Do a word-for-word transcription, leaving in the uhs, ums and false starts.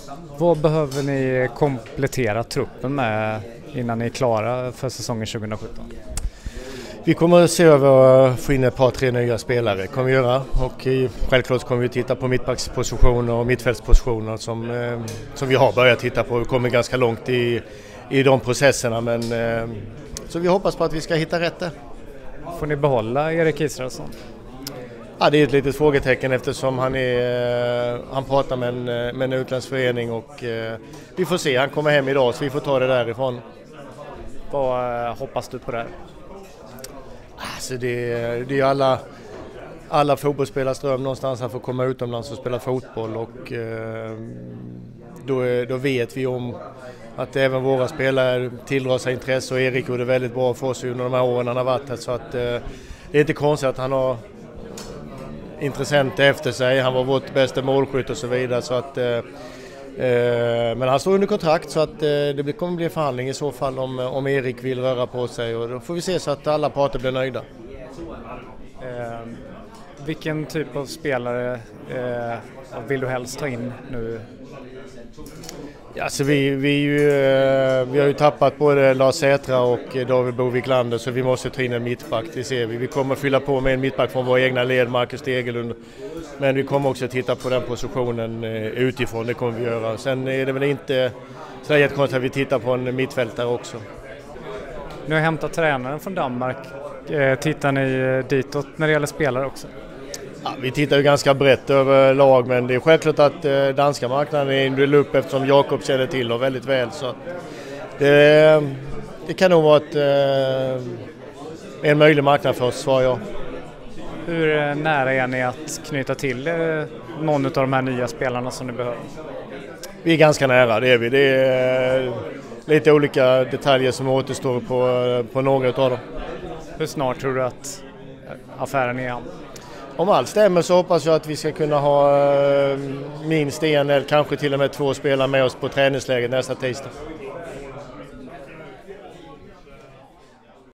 Vad behöver ni komplettera truppen med innan ni är klara för säsongen tjugohundrasjutton? Vi kommer att se över att få in ett par, tre nya spelare, kommer vi göra. Och självklart kommer vi titta på mittbackspositioner och mittfältspositioner som, eh, som vi har börjat titta på. Vi kommer ganska långt i, i de processerna, men eh, så vi hoppas på att vi ska hitta rätt där. Får ni behålla Erik Israelsson? Ja, det är ett litet frågetecken eftersom han, är, han pratar med en, med en utländsk förening och eh, vi får se. Han kommer hem idag så vi får ta det därifrån. Vad eh, hoppas du på det här? Alltså det, det är alla, alla fotbollsspelares dröm någonstans att få komma utomlands och spela fotboll och eh, då, då vet vi om att även våra spelare tilldrar sig intresse och Erik gjorde väldigt bra för oss under de här åren han har varit här, så att eh, det är inte konstigt att han har intressenter efter sig. Han var vårt bästa målskytt och så vidare, så att eh, men han står under kontrakt så att det kommer bli en förhandling i så fall om, om Erik vill röra på sig, och då får vi se så att alla parter blir nöjda. Eh, vilken typ av spelare eh, vill du helst ta in nu? Ja, så vi, vi, ju, vi har ju tappat både Lars Sätra och David Boviklander, så vi måste ta in en mittback, det ser vi. Vi kommer fylla på med en mittback från våra egna led, Marcus Stegelund. Men vi kommer också titta på den positionen utifrån, det kommer vi göra. Sen är det väl inte så där jättekonstigt att vi tittar på en mittfältare också. Nu har jag hämtat tränaren från Danmark. Tittar ni ditåt när det gäller spelare också? Ja, vi tittar ju ganska brett över lag, men det är självklart att eh, danska marknaden är en del upp eftersom Jakob känner till och väldigt väl. Så det, det kan nog vara ett, eh, en möjlig marknad för oss, svarar jag. Hur nära är ni att knyta till eh, någon av de här nya spelarna som ni behöver? Vi är ganska nära, det är vi. Det är eh, lite olika detaljer som återstår på, på några av dem. Hur snart tror du att affären är? Om allt stämmer så hoppas jag att vi ska kunna ha minst en eller kanske till och med två spelare med oss på träningsläget nästa tisdag.